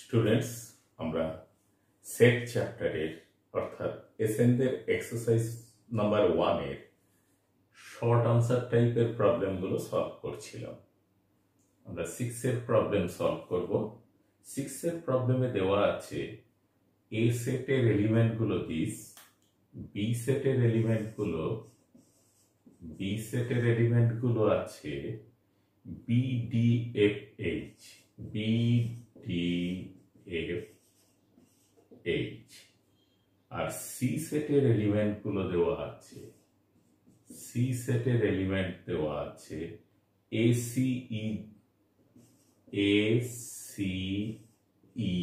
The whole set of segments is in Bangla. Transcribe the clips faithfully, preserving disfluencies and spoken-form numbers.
স্টুডেন্টস, আমরা সেট চ্যাপ্টারের অর্থাৎ এসএনদের এক্সারসাইজ নাম্বার ওয়ানের শর্ট আনসার টাইপের প্রবলেমগুলো সলভ করছিলাম। আমরা সিক্সের প্রবলেম সলভ করব। সিক্সের প্রবলেমে দেওয়া আছে এ সেটের এলিমেন্টগুলো দিস, বি সেটের এলিমেন্টগুলো বি সেটের এলিমেন্টগুলো আছে B D F H B D F H আর সি সেটের এলিমেন্ট গুলো দেওয়া আছে সি সেটের এলিমেন্ট দেওয়া আছে A C E A C E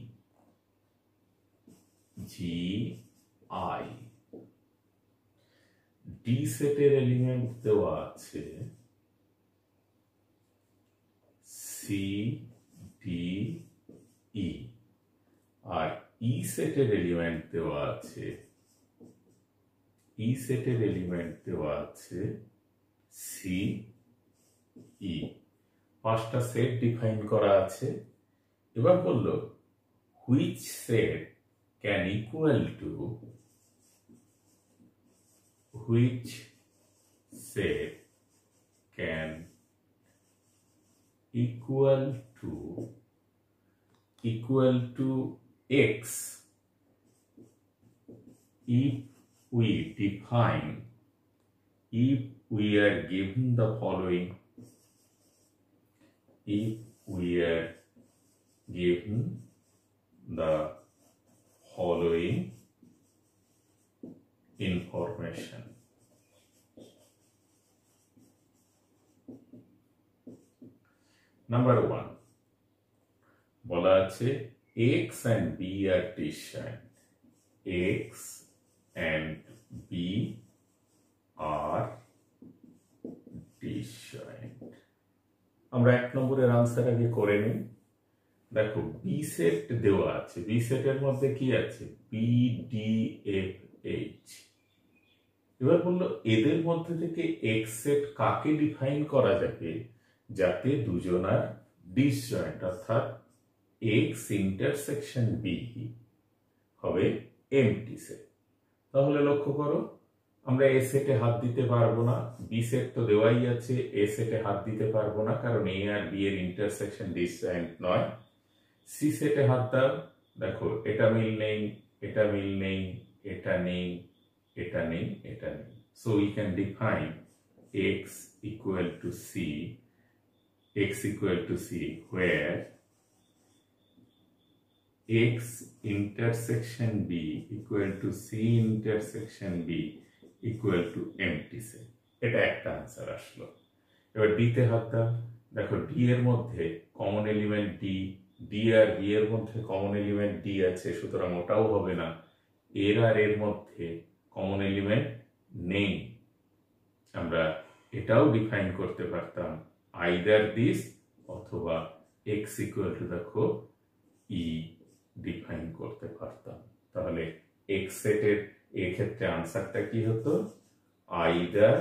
G I. D সেটের এলিমেন্ট দেওয়া আছে সি ডি ই আর ই সেটের এলিমেন্ট দেওয়া আছে ই সেটের এলিমেন্ট দেওয়া আছে সি ই। পাঁচটা সেট ডিফাইন করা আছে। এবার বলল which set can equal to which set can equal to equal to x if we define if we are given the following if we are given the following information. Number one, বলা আছে x and b are disjoint. X and b are disjoint. আমরা এক নম্বরের আনসার আগে করে নিই। দেখো বি সেট দেওয়া আছে, বি সেটের মধ্যে কি আছে বি ডি এফ এইচ। এবার বললো এদের মধ্যে থেকে এক্স সেট কাকে ডিফাইন করা যাবে যাতে দুজনার ডিসজয়েন্ট অর্থাৎ এক্স ইন্টারসেকশন বি হবে এমটি সেট। তাহলে লক্ষ্য করো আমরা এ সেটে হাত দিতে পারবো না, বি সেট তো দেওয়াই আছে, এ সেটে হাত দিতে পারবো না কারণ এ আর বি এর ইন্টারসেকশন ডিসজয়েন্ট নয়। সি সেটে হাত দাও, দেখো এটা মিল নেই, এটা মিল নেই, এটা নেই, এটা নেই, এটা নেই। So we can define X equal to C x equal to c where x intersection b equal to c intersection b equal to empty set। এটা একটা আনসার আসলো। এবার ডি তে হাত দাও, দেখো ডি এর মধ্যে কমন এলিমেন্ট ডি, ডি আর বি এর মধ্যে কমন এলিমেন্ট ডি আছে, সুতরাং ওটাও হবে না। এর আর এর মধ্যে কমন এলিমেন্ট নেই, আমরা এটাও ডিফাইন করতে পারতাম either this অথবা x equal to দেখো e ডিফাইন করতে পারতাম। তাহলে x সেটের এই ক্ষেত্রে আনসারটা কি হতো either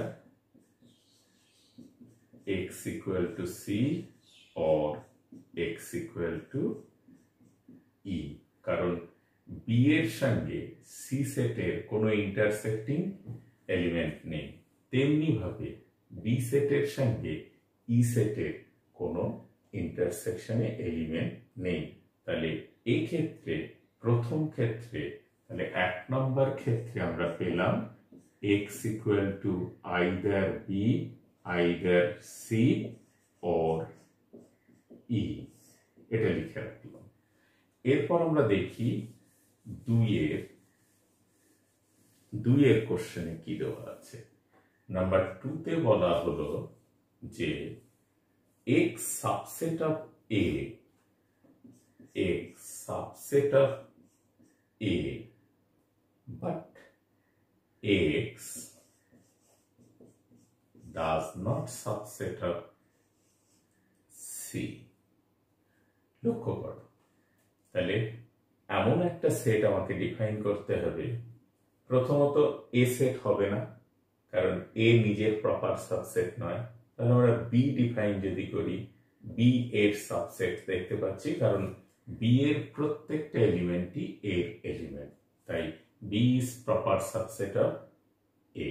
x equal to c or x equal to e, কারণ b এর সঙ্গে c সেটের কোনো ইন্টারসেক্টিং এলিমেন্ট নেই, তেমনি ভাবে b সেটের সঙ্গে ই সেটের কোনো ইন্টারসেকশনে এলিমেন্ট নেই। তাহলে এই ক্ষেত্রে প্রথম ক্ষেত্রে তাহলে এক নম্বর ক্ষেত্রে আমরা পেলাম x equal to either b either c or e, এটা লিখে রাখলাম। এরপর আমরা দেখি দুইয়ের দুইয়ের কোশ্চেনে কি দেওয়া আছে। নাম্বার টু তে বলা হলো যে x subset of a x subset of a but x does not subset of c। লক্ষ্য করো তাহলে এমন একটা সেট আমাকে ডিফাইন করতে হবে, প্রথমত এ সেট হবে না কারণ এ নিজের প্রপার সাবসেট নয়। তাহলে আমরা বি ডিফাইন যদি করি, বি এর সাবসেট দেখতে পাচ্ছি কারণ বি এর প্রত্যেকটা এলিমেন্টই এর এলিমেন্ট, তাই B is proper subset of A.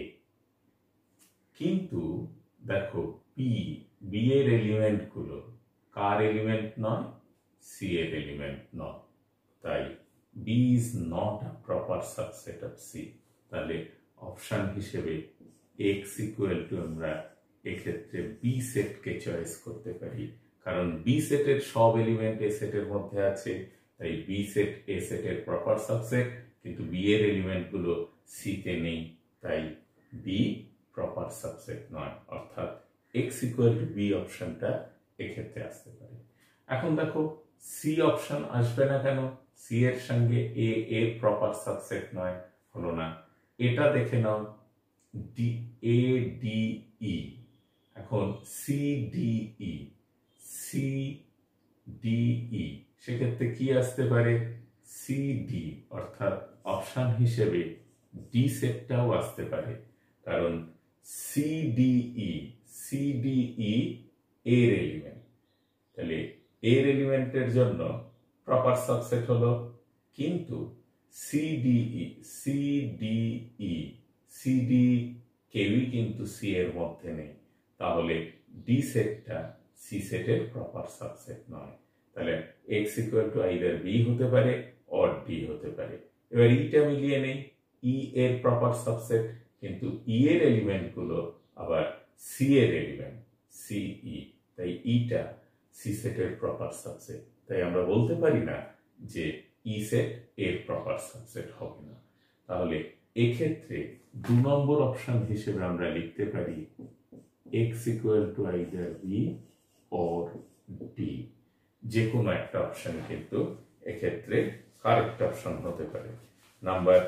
কিন্তু দেখো বি বি এর এলিমেন্ট গুলো কার এলিমেন্ট নয়? সি এর এলিমেন্ট নয়, তাই B is not a proper subset of C. তাহলে অপশন হিসেবে এক্স ইকুয়াল টু আমরা এক্ষেত্রে বি সেটকে চয়েস করতে পারি, কারণ বি সেটের সব এলিমেন্ট এ সেটের মধ্যে আছে, তাই বি সেট এ সেটের প্রপার সাবসেট, কিন্তু বি এর এলিমেন্ট গুলো সি তে নেই, তাই বি প্রপার সাবসেট নয়, অর্থাৎ এক্স ইকুয়াল টু বি অপশনটা এক্ষেত্রে আসতে পারে। এখন দেখো সি অপশন আসবে না কেন? সি এর সঙ্গে এ এর প্রপার সাবসেট নয়, হলো না। এটা দেখে নাও ডি এ ডি ই, এখন C D E C D E, সেক্ষেত্রে কি আসতে পারে? সি ডি, অর্থাৎ অপশন হিসেবে ডি সেটটাও আসতে পারে, কারণ C D E C D E এর এলিমেন্ট, তাহলে এর এলিমেন্টের জন্য প্রপার সাবসেট হলো, কিন্তু C D E C D E C D কেউই কিন্তু সি এর মধ্যে নেই, তাহলে ডি সেটটা সি সেটের প্রপার সাবসেট নয়। তাহলে X equal to either B হতে পারে অর ডি হতে পারে। এবার ইটা মিলিয়ে নেই, ই এর প্রপার সাবসেট, কিন্তু ই এর এলিমেন্ট গুলো আবার সি এর এলিমেন্ট সিই, তাই ইটা সি সেটের প্রপার সাবসেট, তাই আমরা বলতে পারি না যে ই সেট এর প্রপার সাবসেট হবে না। তাহলে এক্ষেত্রে দু নম্বর অপশন হিসেবে আমরা লিখতে পারি X equal to either B or D, যে কোনো একটা অপশন কিন্তু এক্ষেত্রে কারেক্ট অপশন হতে পারে। নাম্বার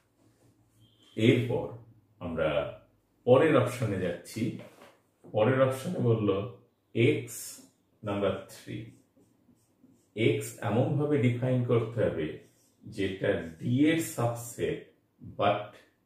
এরপর আমরা পরের অপশনে যাচ্ছি। পরের অপশনে বলল এক্স নাম্বার থ্রি, এক্স এমন ভাবে ডিফাইন করতে হবে যেটা ডি এর subset, but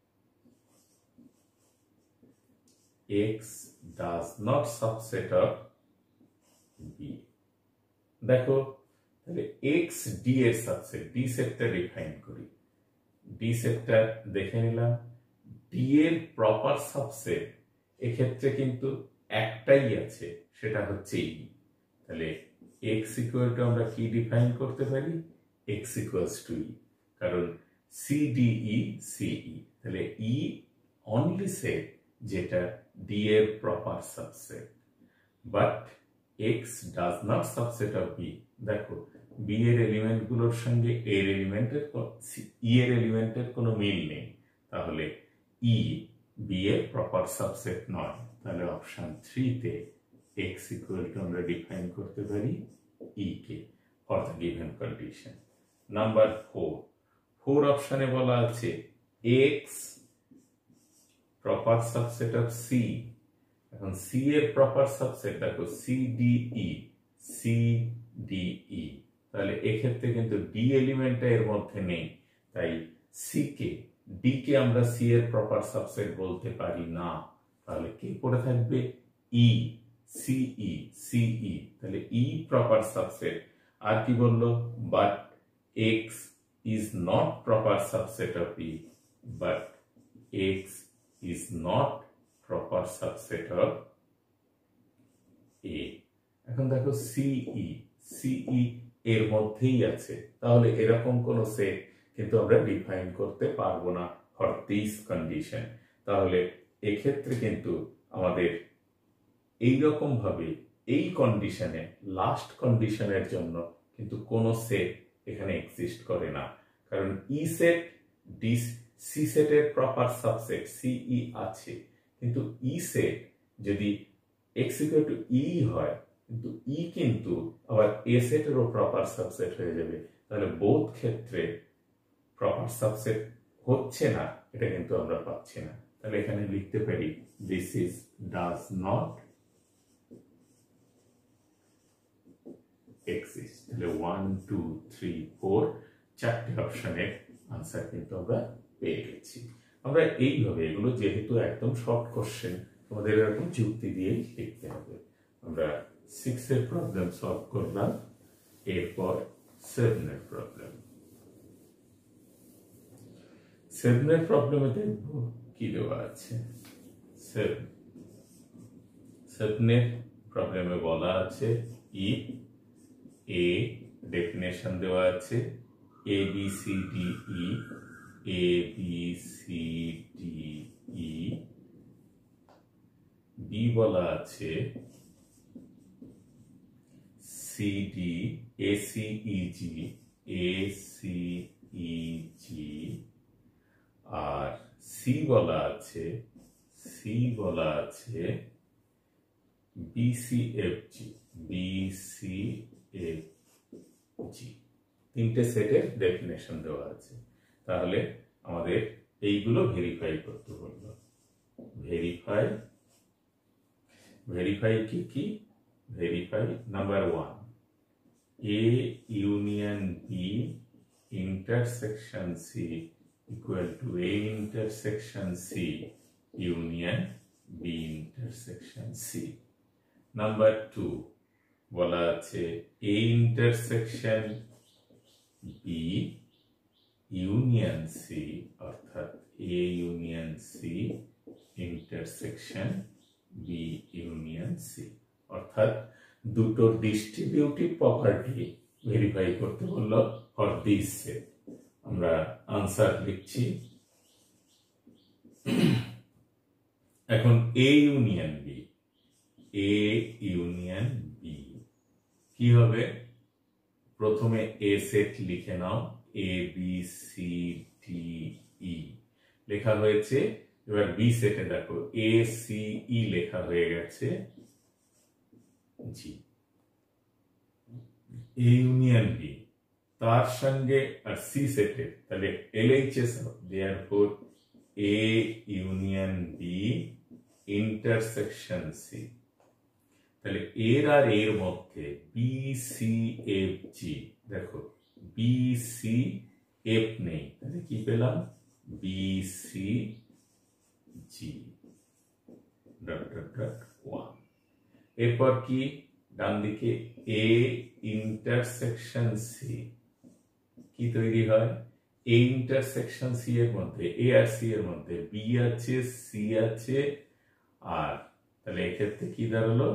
X does not subset of B. দেখো তাহলে এক্স ডি এর সাবসেট, ডি সেটটা ডিফাইন করি। ডি সেটটা দেখে নিলাম, ডি এর প্রপার সাবসেট এক্ষেত্রে কিন্তু একটাই আছে, সেটা হচ্ছে ই। তাহলে এক্স ইকুয়াল টু আমরা কি ডিফাইন করতে পারি? এক্স ইকুয়ালস টু ই, কারণ সি ডি ই সিই, তাহলে ই অনলি সেট যেটা ডি এর proper subset, but X does not subset of B. দেখো বি এর এলিমেন্ট গুলোর সঙ্গে এর এলিমেন্টের ই এর এলিমেন্টের কোনো মিল নেই, তাহলে ই বি এর প্রপার সাবসেট নয়। তাহলে অপশন থ্রি তে এক্স ইকুয়াল টু আমরা ডিফাইন করতে পারি ই কে for the given condition. Number four, four অপশনে বলা আছে X proper subset of C. এখন সি এর প্রপার সাবসেট দেখো C D E C D E, তাহলে এক্ষেত্রে কিন্তু ডি এলিমেন্টটা এর মধ্যে নেই, তাই সি কে ডি কে আমরা সি এর প্রপার সাবসেট বলতে পারি না, তাহলে কি পড়ে থাকবে? ই সিই সিই, তাহলে ই প্রপার সাবসেট। আর কি বললো? But X is not proper subset of E, but X is not proper subset of A. এখন দেখো সিই সিই এর মধ্যেই আছে, তাহলে এরকম কোন সেট কিন্তু আমরা ডিফাইন করতে পারবো না ফর দিস কন্ডিশন। তাহলে এক্ষেত্রে কিন্তু আমাদের এইরকম ভাবে এই কন্ডিশনে লাস্ট কন্ডিশনের জন্য কিন্তু কোনো সেট এখানে এক্সিস্ট করে না, কারণ ই সেট ডি সি সেটের প্রপার সাবসেট সিই আছে, কিন্তু ই সেট যদি এক্স ইকুয়াল টু ই হয়, কিন্তু ই কিন্তু আবার এ সেটেরও প্রপার সাবসেট হয়ে যাবে, তাহলে বোথ ক্ষেত্রে প্রপার সাবসেট হচ্ছে না, এটা কিন্তু আমরা পাচ্ছি না। তাহলে এখানে লিখতে পারি this is does not exist. তাহলে ওয়ান টু থ্রি ফোর চারটে অপশনের আনসার কিন্তু আমরা পেয়ে গেছি। আমরা এইভাবে এগুলো যেহেতু একদম শর্ট কোশ্চেন, তোমাদের এরকম যুক্তি দিয়েই লিখতে হবে। আমরা সিক্স এর প্রবলেম সলভ করলাম, এরপর সেভেনের প্রবলেম। সেভেনের প্রবলেমে দেখব কি দেওয়া আছে। সেভেন সেভেনের প্রবলেমে বলা আছে ইফ এ, ডেফিনেশন দেওয়া আছে A B C D E, A B C D E, B বলা আছে C D, A C E G, A C E G, আর সি বলা আছে সি বলা আছে B C F G, B C F G. তিনটে সেটের ডেফিনেশন দেওয়া আছে। তাহলে আমাদের এইগুলো ভেরিফাই করতে বললো। ভেরিফাই ভেরিফাই কি কি? Verify number one, A union B intersection C equal to A intersection C union B intersection C. Number two বলা আছে A intersection B union C, অর্থাৎ A union C intersection B union C, অর্থাৎ দুটো ডিস্ট্রিবিউটিভ প্রপার্টি ভেরিফাই করতে বললো ফর দিস সেট। আমরা আনসার লিখছি। এখন A union B, A union B কি হবে? প্রথমে এ সেট লিখে নাও, এ বি সি ডি ই লেখা হয়েছে। এবার বি সেটে দেখো এ সি ই লেখা হয়ে গেছে জি। এ ইউনিয়ন বি তার সঙ্গে আর সি সেটে, তাহলে L H S therefore A union B intersection C. তাহলে এর আর এর মধ্যে বি সি এফ জি, দেখো বি সি এফ নেই, তাহলে কি পেলাম? B C G dot dot dot one. এরপর কি? ডান দিকে এ ইন্টারসেকশন সি কি তৈরি হয়? এ ইন্টারসেকশন সি এর মধ্যে, এ আর সি এর মধ্যে বি আছে, সি আছে, আর তাহলে এক্ষেত্রে কি দাঁড়ালো?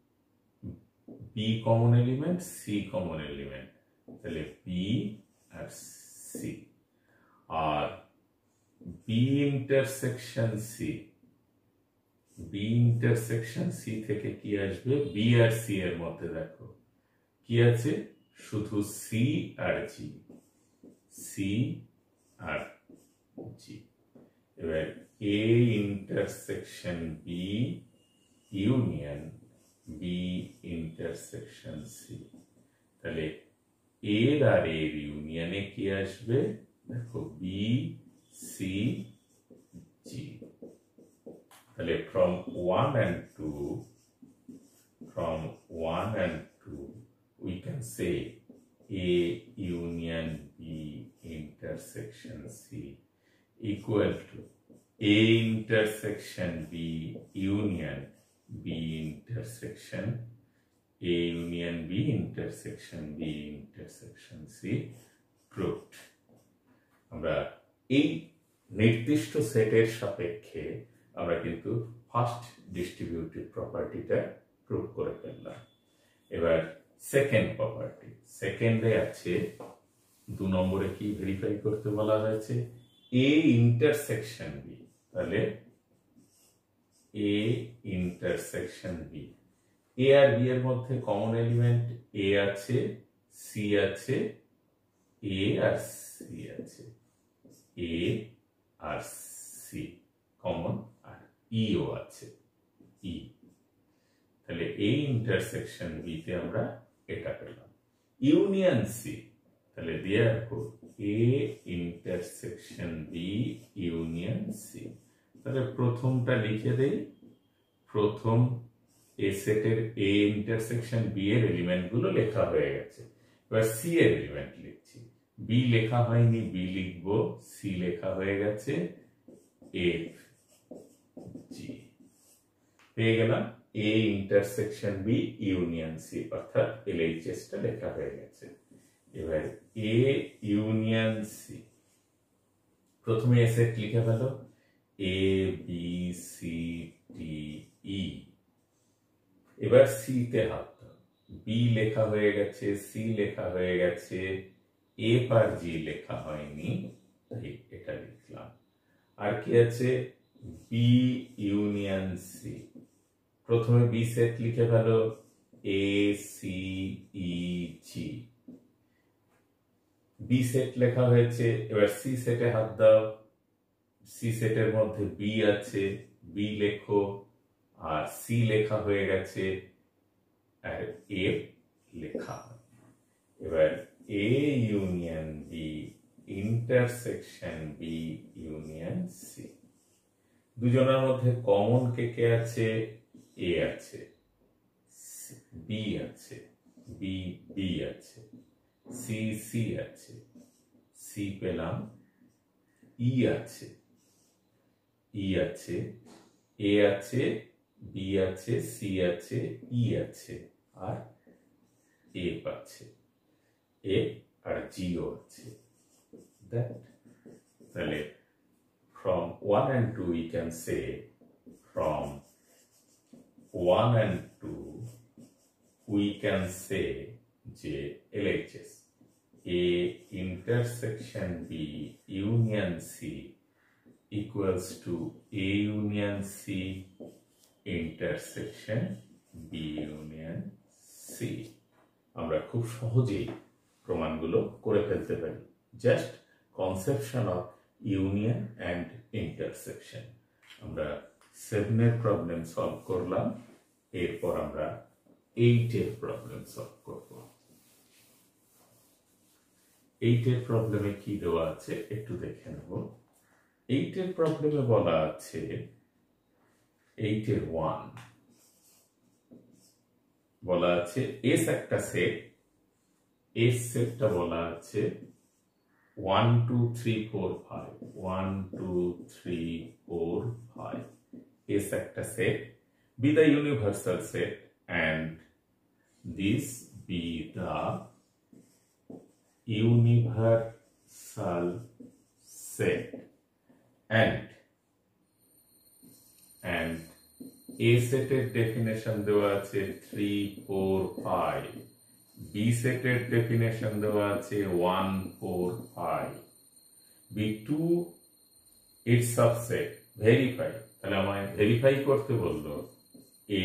B common element, C common element, তাহলে বি আর সি। আর B intersection C, B intersection C থেকে কি আসবে? বি আর সি এর মধ্যে দেখো কি আছে? শুধু সি আর জি, সি আর জি। এবার A intersection B union B intersection C, তাহলে এর আর এর ইউনিয়নে কি আসবে? দেখো বি সি জি। তাহলে from one and two, from one and two, we can say A union B intersection C equal to A intersection B union B intersection A union B intersection B intersection C proved. আমরা এই নির্দিষ্ট সেটের সাপেক্ষে আমরা কিন্তু ফার্স্ট ডিস্ট্রিবিউটিভ প্রপার্টিটা প্রুভ করে ফেললাম। এবার সেকেন্ড প্রপার্টি, সেকেন্ডে আছে দু নম্বরে কি ভেরিফাই করতে বলা হয়েছে? এ ইন্টারসেকশন বি, তাহলে এ ইন্টারসেকশন বি, এ আর বি এর মধ্যে কমন এলিমেন্ট এ আছে, সি আছে, এ আর সি আছে, এ আর সি কমন, আর ইও আছে, ই। তাহলে এ ইন্টারসেকশন বি তে আমরা এটা পেলাম। ইউনিয়ন সি, তাহলে therefore A intersection B union C. তাহলে প্রথমটা লিখে দেই। প্রথম এ সেটের এ ইন্টারসেকশন বি এর এলিমেন্ট গুলো লেখা হয়ে গেছে। এবার সি এর এলিমেন্ট লিখছি। বি লেখা হয়নি, বি লিখবো। সি লেখা হয়ে গেছে, এফ জি। পেয়ে গেলাম A intersection B union C, অর্থাৎ এল এইচ এস টা লেখা হয়ে গেছে। এবার এ ইউনিয়ন সি, প্রথমে এ সেট লিখে ফেল, A B C D E. এবার সি তে হাত দাও, বি লেখা হয়ে গেছে, সি লেখা হয়ে গেছে, এ আর জি লেখা হয়নি, তাই এটা লিখলাম। আর কি আছে, বি ইউনিয়ন সি। প্রথমে বি সেট লিখে ফেল, A C E G. B set লেখা হয়েছে, এবার সি সেটে হাত দাও, সি সেটের মধ্যে বি আছে, বি লেখো, আর সি লেখা হয়ে গেছে, আর এ লেখা। এবার A union B intersection B union C. দুজনের মধ্যে কমন কে কে আছে, এ আছে, বি আছে, বি বি আছে, সি সি আছে, সি পেলাম, ই আছে, ই আছে, এ আছে, বি আছে, সি আছে, ই আছে, আর এ আছে, এ আর জিও আছে। That, তাহলে from one and two we can say, from one and two we can say যে L H S A intersection B union C equals to A union C intersection B union C। আমরা খুব সহজেই প্রমাণগুলো করে ফেলতে পারি, just conception of union and intersection. আমরা সেভেনের প্রবলেম সলভ করলাম, এরপর আমরা এইটের প্রবলেম সলভ করব। এইটের প্রবলেমে কি দেওয়া আছে একটু দেখে নেব। এইটের প্রবলেমে বলা আছে, এইটের ওয়ান বলা আছে এস একটা সেট, এস সেটটা বলা আছে one two three four five, one two three four five. S একটা set, be the universal set and this be the universal set, and and A সেটের ডেফিনেশন দেওয়া আছে থ্রি ফোর ফাইভ, বি সেটের ডেফিনেশন দেওয়া আছে one four five, be two its subset verify. তাহলে আমায় ভেরিফাই করতে বললো, এ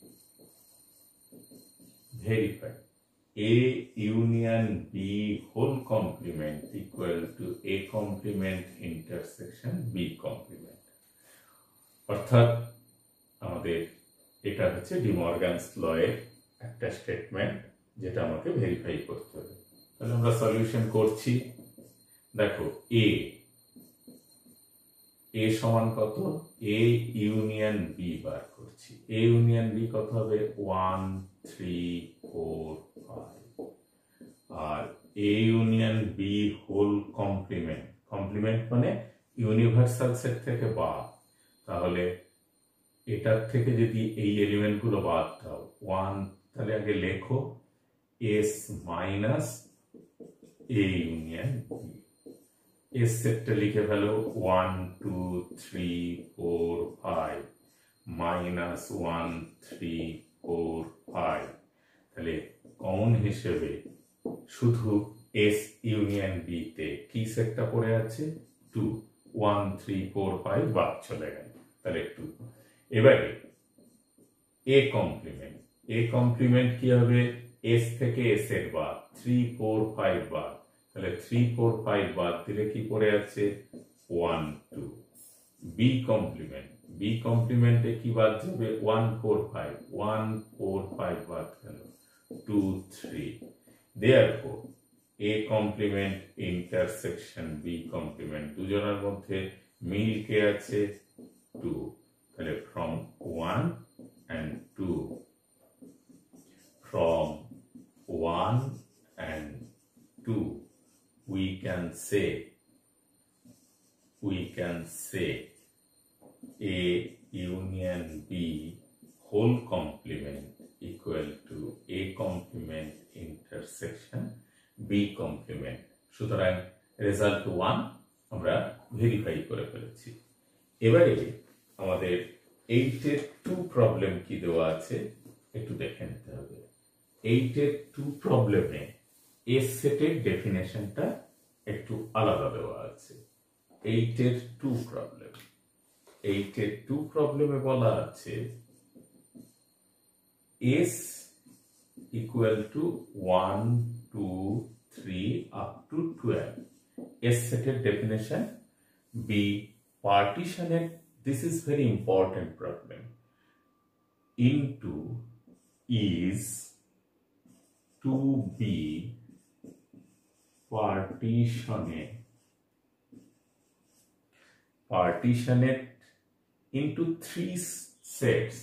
verify A union B whole complement equal to A complement intersection B complement। অর্থাৎ আমাদের এটা হচ্ছে ডি মর্গানস ল এর একটা স্টেটমেন্ট, যেটা আমাকে ভেরিফাই করতে হবে। তাহলে আমরা সলিউশন করছি। দেখো, এ এ সমান কত, এ ইউনিয়ন বি বার করছি। এ ইউনিয়ন বি কত হবে, ওয়ান থ্রি ফোর ফাইভ। আর A union B whole complement, complement মানে ইউনিভার্সাল সেট থেকে বাদ, তাহলে এটার থেকে যদি এই এলিমেন্ট গুলো বাদ দাও, ওয়ান, তাহলে আগে লেখো S minus A union B. S সেটটা লিখে ফেলো one two three four five minus one three four five. তাহলে কমন হিসেবে শুধু এস ইউনিয়ন বি তে কি সেটটা পড়ে আছে, two, one three four five বাদ চলে গেল, তাহলে টু। এবারে এ কমপ্লিমেন্ট, এ কমপ্লিমেন্ট কি হবে, এস থেকে এস এর বাদ, থ্রি ফোর ফাইভ বাদ, তাহলে থ্রি ফোর ফাইভ বাদ দিলে কি পড়ে আছে, one two. B complement, B কমপ্লিমেন্টে কি বাদ যাবে, one four five, one four five বাদ গেল, two three. Therefore A complement intersection B complement, দুজনের মধ্যে মিল কে আছে, টু। তাহলে from one and two, from one and two we can say we can say A union B whole complement equal to A complement intersection B B complement. সুতরাং রেজাল্ট ওয়ান আমরা ভেরিফাই করে ফেলেছি। এবারে আমাদের এইটের টু প্রবলেম কি দেওয়া আছে একটু দেখে নিতে হবে। এইটের টু প্রবলেমে এস সেটের ডেফিনেশনটা একটু আলাদা দেওয়া আছে। এইটের টু প্রবলেম এইটের টু প্রবলেমে বলা আছে S equal to one two three up to twelve. S সেটের ডেফিনেশন বি পার্টিশনের, this is very important problem, into is to be partitioned partitioned into three sets.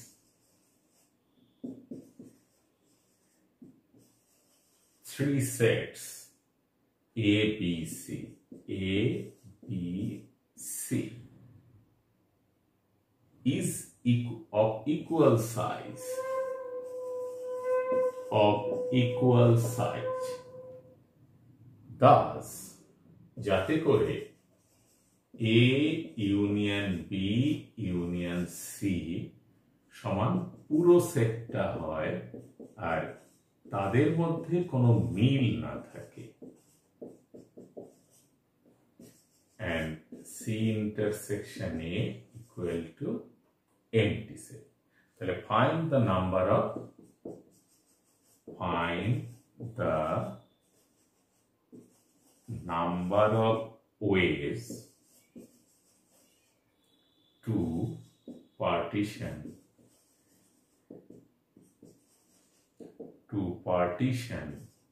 Three sets A, B, C. A, B, C is equ- of equal size. Of equal size. Thus, যাতে করে A ইউনিয়ন B ইউনিয়ন C সমান পুরো সেটটা হয় আর তাদের মধ্যে কোনো মিল না থাকে। And C intersection A equal to empty set. তাহলে find the number of find the number of ways to partition to partition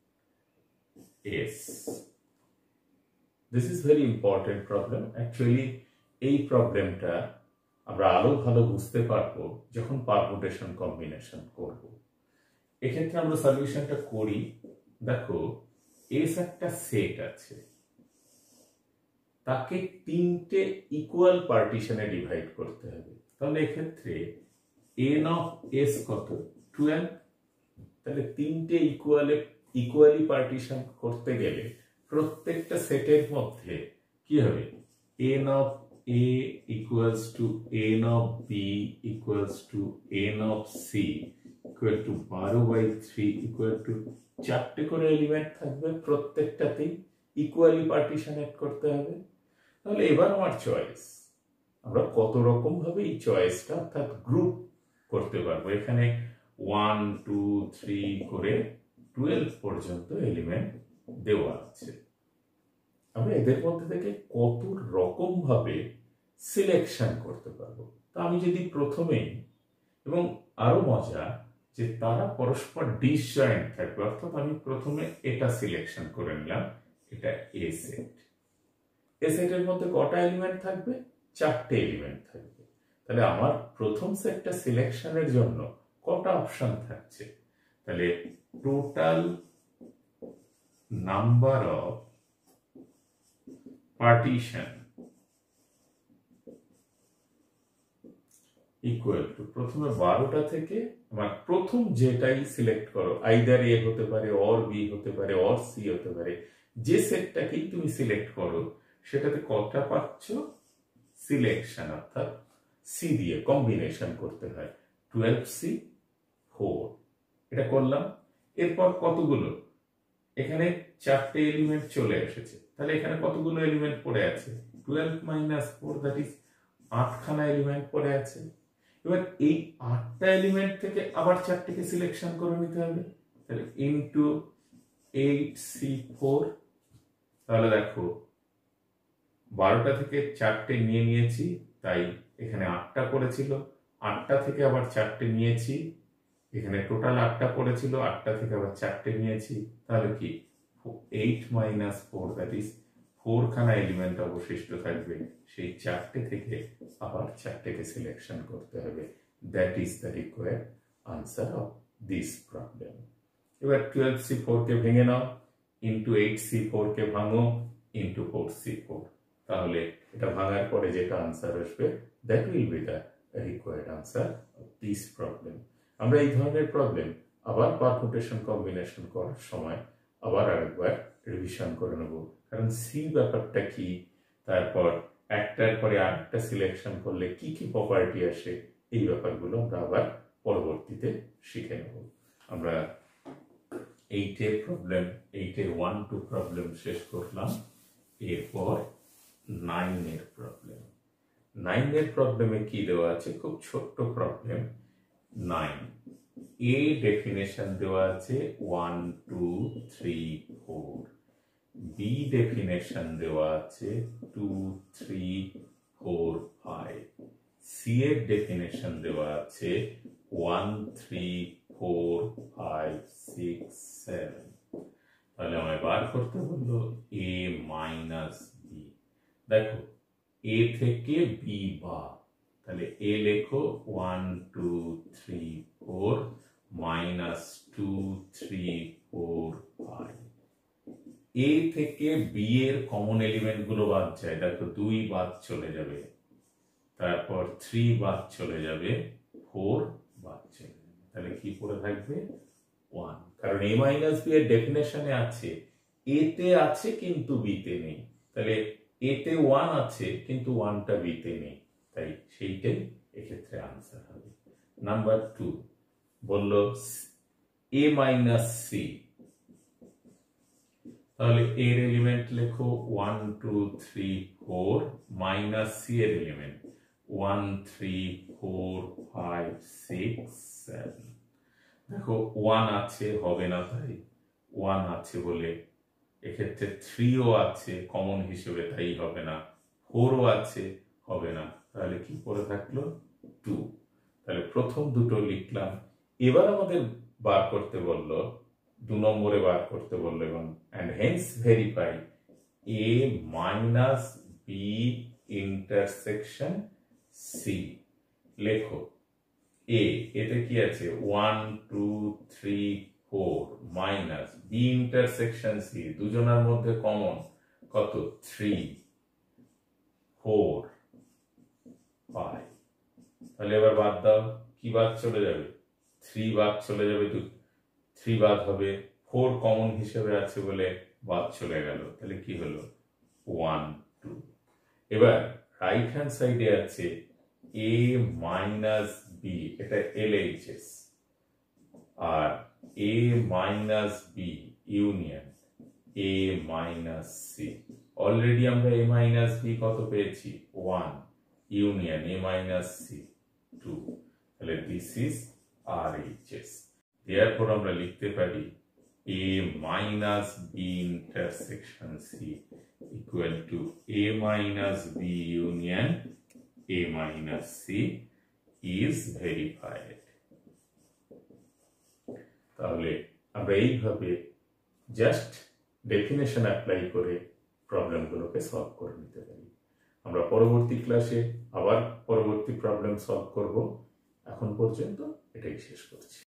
S. This is very important problem. Actually, এই প্রবলেমটা আমরা আরো ভালো বুঝতে পারবো যখন পারমুটেশন কম্বিনেশন করব। এক্ষেত্রে আমরা সলিউশনটা করি। দেখো এস একটা সেট আছে, তাকে তিনটে ইকুয়াল পার্টিশনে ডিভাইড করতে হবে। তাহলে এক্ষেত্রে এন অফ এস কত? টুয়েলভ। তাহলে তিনটে ইকুয়ালে ইকুয়ালি পার্টিশন করতে গেলে প্রত্যেকটা সেটের মধ্যে কি হবে? N of A equals to N of B equals to N of C equal to বারো বাই থ্রি ইকুয়াল টু চারটে করে এলিমেন্ট থাকবে, প্রত্যেকটাতেই ইকুয়ালি পার্টিশন এড করতে হবে। তাহলে এবার আমার চয়েস, আমরা কত রকম ভাবে এই চয়েসটা অর্থাৎ গ্রুপ করতে পারবো। এখানে ওয়ান টু থ্রি করে টুয়েলভ পর্যন্ত এলিমেন্ট দেওয়া আছে। আমরা এদের মধ্যে থেকে কত রকম ভাবে সিলেকশন করতে পারবো। তা আমি যদি প্রথমেই, এবং আরো মজা যে তারা পরস্পর ডিসজয়েন্ট থাকবে, অর্থাৎ আমি প্রথমে এটা সিলেকশন করে নিলাম, এটা এ সেট। এ সেটের মধ্যে কটা এলিমেন্ট থাকবে? চারটে এলিমেন্ট থাকবে। তাহলে আমার প্রথম সেটটা সিলেকশনের জন্য কটা অপশন থাকছে? তাহলে total number of partition equal to, প্রথমে বারোটা থেকে আমার প্রথম যেটাই সিলেক্ট করো, আইদার এ হতে পারে, অর বি হতে পারে, অর সি হতে পারে, যে সেটটাকেই তুমি সিলেক্ট করো সেটাতে কটা পাচ্ছ? সিলেকশন, অর্থাৎ সি দিয়ে কম্বিনেশন করতে হয়। টুয়েলভ সি ফোর, এটা করলাম। এরপর কতগুলো? এখানে চারটে এলিমেন্ট চলে এসেছে, তাহলে এখানে কতগুলো এলিমেন্ট পড়ে আছে? Twelve minus four, that is আটখানা এলিমেন্ট পড়ে আছে। এবার এই আটটা এলিমেন্ট থেকে আবার চারটেকে সিলেকশন করে নিতে হবে, তাহলে ইনটু এইট সি ফোর। তাহলে দেখো বারোটা থেকে চারটে নিয়ে নিয়েছি, তাই এখানে আটটা পড়েছিল, আটটা থেকে আবার চারটে নিয়েছি, এখানে টোটাল আটটা পড়েছিল, আটটা থেকে আবার চারটে নিয়েছি, তাহলে কি eight minus four, that is four খানা এলিমেন্ট অবশিষ্ট থাকবে। সেই চারটে থেকে আবার চারটেকে সিলেকশন করতে হবে। That is the required answer of this problem. এবার টুয়েলভ সি ফোর কে ভেঙে নাও, ইন্টু এইট সি ফোর কে ভাঙো, ইন্টু ফোর সি ফোর। তাহলে এটা ভাঙার পরে যেটা আনসার আসবে, that will be the required answer of this problem. আমরা এই ধরনের প্রবলেম আবার পারমুটেশন কম্বিনেশন করার সময় আবার আরেকবার রিভিশন করে নেব, কারণ সি ব্যাপারটা কি, তারপর একটার পরে আরেকটা সিলেকশন করলে কি কি প্রপার্টি আসে, এই ব্যাপারগুলো আমরা আবার পরবর্তীতে শিখে নেব। আমরা এইটের প্রবলেম, এইটের ওয়ান টু প্রবলেম শেষ করলাম। এরপর নাইনের প্রবলেম। নাইনের প্রবলেমে কি দেওয়া আছে, খুব ছোট্ট প্রবলেম। নাইন এ ডেফিনেশন দেওয়া আছে one two three four, B definition দেওয়া আছে two three four five, C এর ডেফিনেশন দেওয়া আছে one three four five six seven. তাহলে আমায় বার করতে বললো এ মাইনাস বি। দেখো এ থেকে বি বাদ, তাহলে এ লেখো one two three four minus two three four five. A থেকে বি এর কমন এলিমেন্ট গুলো বাদ যায়, দেখো দুই বাদ চলে যাবে, তারপর থ্রি বাদ চলে যাবে, ফোর বাদ চলে যাবে, তাহলে কি পড়ে থাকবে ওয়ান। কারণ এ মাইনাস বি এর ডেফিনেশনে আছে এ তে আছে কিন্তু বি তে নেই, তাহলে এ তে ওয়ান আছে কিন্তু ওয়ানটা বি তে নেই, তাই সেইটাই এক্ষেত্রে আনসার হবে। নাম্বার টু বললো এ মাইনাস সি, তাহলে এর এলিমেন্ট লেখো one two three four, minus C এর element one three four five six seven. দেখো ওয়ান আছে, হবে না, তাই ওয়ান আছে বলে এক্ষেত্রে থ্রিও আছে কমন হিসেবে, তাই হবে না, ফোরও আছে, হবে না, তাহলে কি পড়ে থাকলো টু। তাহলে প্রথম দুটো লিখলাম। এবার আমাদের বার করতে বললো, দু নম্বরে বার করতে বললো, এবং and hence verify a minus b intersection c। লেখো এ, এতে কি আছে one two three four minus B intersection C, দুজনের মধ্যে কমন কত থ্রি ফোর ফাইভ। তাহলে এবার বাদ দাও, কি বাদ চলে যাবে, থ্রি বাদ চলে যাবে, থ্রি বাদ হবে, ফোর কমন হিসেবে আছে বলে বাদ চলে গেল, তাহলে কি হলো ওয়ান টু। এবার রাইট হ্যান্ড সাইডে আছে এ মাইনাস বি, এটা এল এইচ এস, আর A minus B union A minus C. Already আমরা এ মাইনাস বি কত পেয়েছি one, union A minus C two, তাহলে this is R H S. এরপর আমরা লিখতে পারি a minus b intersection c equal to a minus b union a minus c is verified। তাহলে আমরা এইভাবে জাস্ট ডেফিনেশন অ্যাপ্লাই করে প্রবলেমগুলোকে সলভ করে নিতে পারি। আমরা পরবর্তী ক্লাসে আবার পরবর্তী প্রবলেম সলভ করব। এখন পর্যন্ত এটাই শেষ করছি।